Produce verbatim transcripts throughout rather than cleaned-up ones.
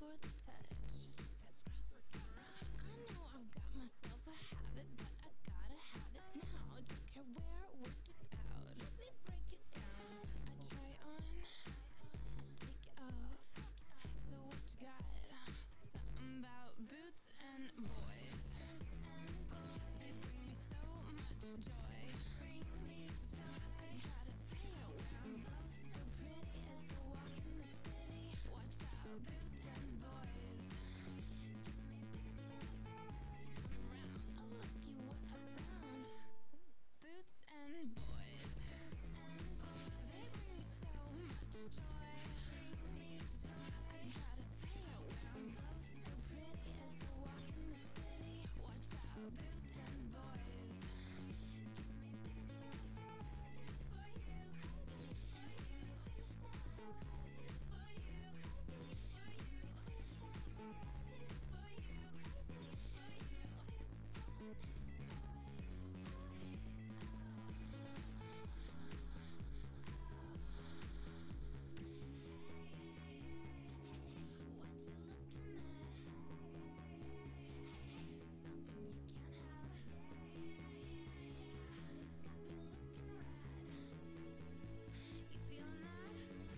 for the touch. That's rough. I know I've got myself a habit, but I gotta have it now. Don't care where, work it out. Let me break it down. I try on, I take it off. So what you got? Something about boots and boys. They bring me so much joy. Bring me joy. I gotta say it where I'm both so pretty as I walk in the city. Watch out, boots and boys. Give me boots and boys. Around, oh looky what I found. Boots and boys. Boots and boys. They bring me so much joy. Bring me joy. I gotta say it where I'm both so pretty as I walk in the city. Watch out, boots and boys. Give me boots and boys. For you, crazy. Give me boots and boys. For you, crazy. Give me boots and boys. For you, crazy. Give me boots and boys. What you looking at? Something you can't have. It's got me looking rad. You feeling that?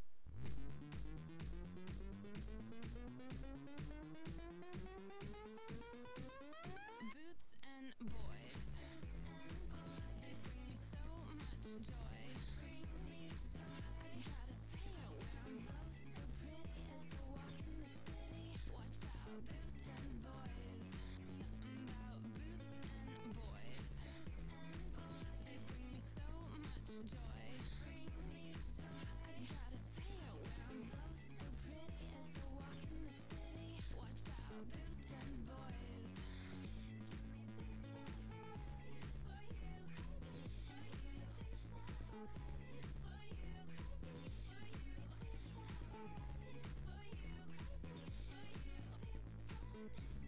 Boots and boys. They bring me so much joy. Bring me joy. I gotta say it where I'm both so pretty as I walk in the city. Watch out, boots and boys. Something about boots and boys. They bring me so much joy. Bring me joy. I gotta say it where I'm both so pretty as I walk in the city. Watch out, boots and boys. Give me boots and boys. For you, crazy. Give me boots and boys. For you, crazy. Give me boots and boys. For you, crazy. Give me boots and boys.